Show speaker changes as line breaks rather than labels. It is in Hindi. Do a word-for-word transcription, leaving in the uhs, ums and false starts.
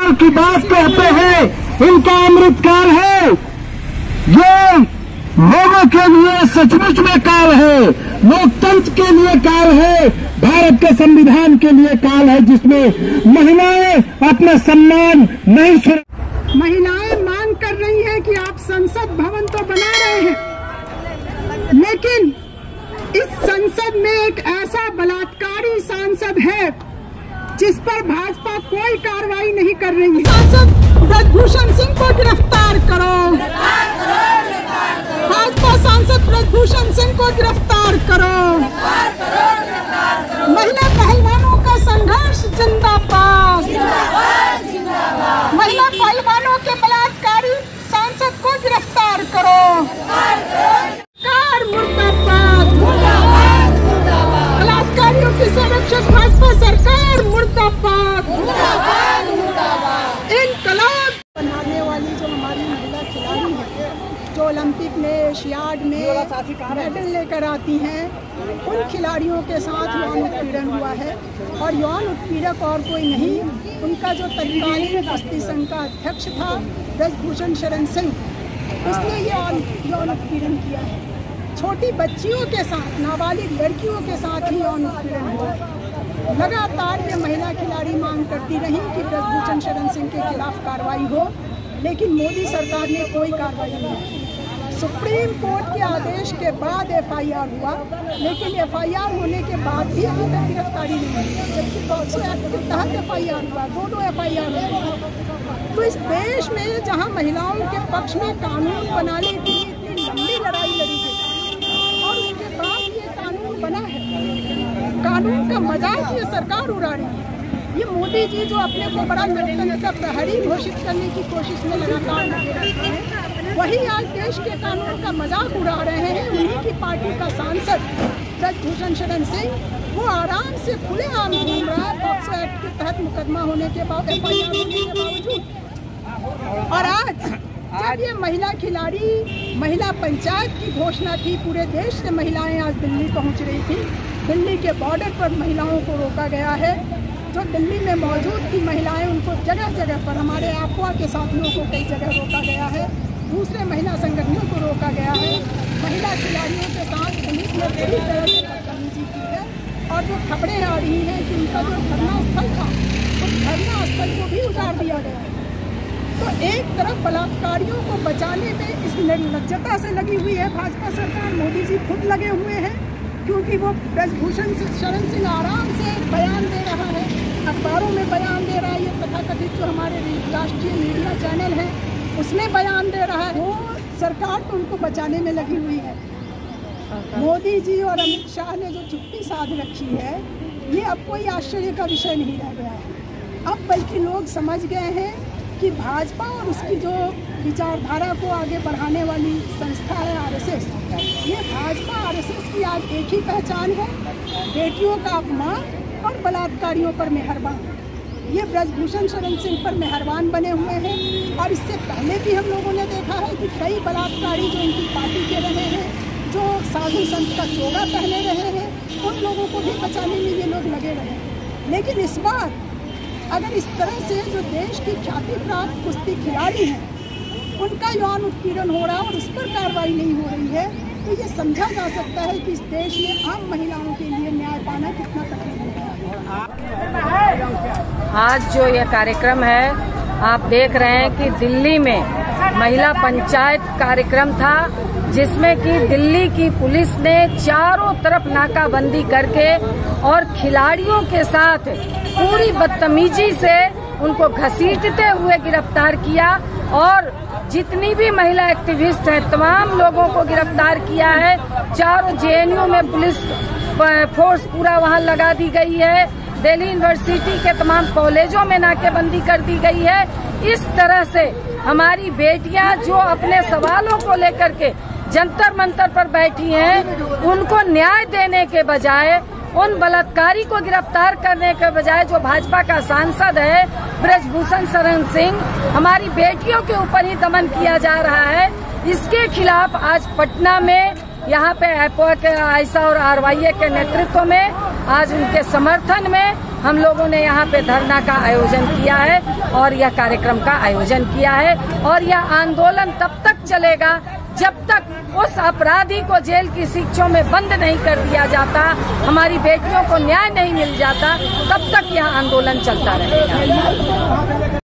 काल की बात कहते हैं, इनका अमृत काल है, जो लोगों के लिए सचमुच में काल है, लोकतंत्र के लिए काल है, भारत के संविधान के लिए काल है, जिसमें महिलाएं अपना सम्मान नहीं छोड़।
महिलाएं मांग कर रही हैं कि आप संसद भवन तो बना रहे हैं, लेकिन इस संसद में एक ऐसा बलात्कारी सांसद है जिस पर भाजपा कोई कार्रवाई नहीं कर रही है। सांसद ब्रजभूषण सिंह को गिरफ्तार करो, भाजपा सांसद ब्रजभूषण सिंह को गिरफ्तार करो। महिला पहलवानों का संघर्ष जिंदाबाद, महिला पहलवानों के बलात्कारी सांसद को गिरफ्तार करो। सरकार मुर्दाबाद, बलात्कारियों की संरक्षक भाजपा सरकार मुर्दाबाद, इनकलाब। बनाने वाली जो हमारी महिला खिलाड़ी है, जो ओलंपिक में, एशियाड में मेडल लेकर आती हैं, उन खिलाड़ियों के साथ यौन उत्पीड़न हुआ है। और यौन उत्पीड़क और कोई नहीं, उनका जो तत्कालीन कुश्ती संघ का अध्यक्ष था ब्रजभूषण शरण सिंह, उसने ये यौन उत्पीड़न किया है। छोटी बच्चियों के साथ, नाबालिग लड़कियों के साथ ही यौन उत्पीड़न हुआ है। लगातार ये महिला खिलाड़ी मांग करती रही कि ब्रजभूषण शरण सिंह के खिलाफ कार्रवाई हो, लेकिन मोदी सरकार ने कोई कार्रवाई नहीं की। सुप्रीम कोर्ट के आदेश के बाद एफ आई आर हुआ, लेकिन एफ आई आर होने के बाद भी अभी तक गिरफ्तारी नहीं हुई, जबकि पॉक्सो एक्ट के तहत एफ आई आर हुआ, दोनों एफ आई आर हुए। तो इस देश में जहां महिलाओं के पक्ष में कानून बनाने की इतनी लंबी लड़ाई लड़ी गई और उसके बाद ये कानून बना है, कानून का मजाक ये सरकार उड़ा रही है। ये मोदी जी जो अपने को बड़ा लोकतंत्र का प्रहरी घोषित करने की कोशिश में लगातार लगे रहते हैं, वही आज देश के कानून का मजाक उड़ा रहे हैं। उन्हीं की पार्टी का सांसद ब्रजभूषण शरण सिंह, वो आराम से खुलेआम घूम रहा है पॉक्सो एक्ट के तहत मुकदमा होने के बाद, एफ आई आर होने के बावजूद। और आज जब ये महिला खिलाड़ी महिला पंचायत की घोषणा थी, पूरे देश से महिलाएं आज दिल्ली पहुंच रही थी, दिल्ली के बॉर्डर पर महिलाओं को रोका गया है। जो दिल्ली में मौजूद थी महिलाएं, उनको जगह जगह पर, हमारे आपवा के साथियों को कई जगह रोका गया है, दूसरे महिला संगठनों को रोका गया है। महिला खिलाड़ियों के साथ पुलिस ने पूरी तरह से बदतमीजी की है और जो खबरें आ रही हैं कि उनका जो धरना स्थल था, उस धरना स्थल को भी उजाड़ दिया गया है। तो एक तरफ बलात्कारियों को बचाने में इस निर्लज्जता से लगी हुई है भाजपा सरकार, मोदी जी खुद लगे हुए हैं, क्योंकि वो ब्रजभूषण शरण सिंह आराम से बयान दे रहा है, अखबारों में बयान दे रहा है, ये तथाकथित जो हमारे राष्ट्रीय मीडिया चैनल है उसमें बयान दे रहा है। वो सरकार तो उनको बचाने में लगी हुई है। मोदी जी और अमित शाह ने जो चुप्पी साध रखी है, ये अब कोई आश्चर्य का विषय नहीं रह गया है। अब बल्कि लोग समझ गए हैं कि भाजपा और उसकी जो विचारधारा को आगे बढ़ाने वाली संस्था है आर एस एस, ये भाजपा आर एस एस की आज एक ही पहचान है, बेटियों का अपमान और बलात्कारियों पर मेहरबान। ये ब्रजभूषण शरण सिंह पर मेहरबान बने हुए हैं और इससे पहले भी हम लोगों ने देखा है कि कई बलात्कारी जो इनकी पार्टी के रहे हैं, जो साधु संत का चोगा पहने रहे हैं, उन लोगों को भी बचाने में ये लोग लगे रहे। लेकिन इस बार अगर इस तरह से जो देश की ख्याति प्राप्त कुश्ती खिलाड़ी हैं, उनका यौन उत्पीड़न हो रहा है और उस पर कार्रवाई नहीं हो रही है, तो ये समझा जा सकता है कि इस देश में आम महिलाओं के लिए न्याय पाना कितना कठिन हो गया है।
आज जो यह कार्यक्रम है, आप देख रहे हैं कि दिल्ली में महिला पंचायत कार्यक्रम था, जिसमें कि दिल्ली की पुलिस ने चारों तरफ नाकाबंदी करके और खिलाड़ियों के साथ पूरी बदतमीजी से उनको घसीटते हुए गिरफ्तार किया और जितनी भी महिला एक्टिविस्ट हैं तमाम लोगों को गिरफ्तार किया है। चारों जे एन यू में पुलिस फोर्स पूरा वहां लगा दी गई है। दिल्ली यूनिवर्सिटी के तमाम कॉलेजों में नाकेबंदी कर दी गई है। इस तरह से हमारी बेटियां जो अपने सवालों को लेकर के जंतर मंतर पर बैठी हैं, उनको न्याय देने के बजाय, उन बलात्कारी को गिरफ्तार करने के बजाय जो भाजपा का सांसद है ब्रजभूषण शरण सिंह, हमारी बेटियों के ऊपर ही दमन किया जा रहा है। इसके खिलाफ आज पटना में यहाँ पे आईसा और आर वाई ए के नेतृत्व में आज उनके समर्थन में हम लोगों ने यहाँ पे धरना का आयोजन किया है और यह कार्यक्रम का आयोजन किया है। और यह आंदोलन तब तक चलेगा जब तक उस अपराधी को जेल की शिक्षों में बंद नहीं कर दिया जाता, हमारी बेटियों को न्याय नहीं मिल जाता, तब तक यह आंदोलन चलता रहेगा।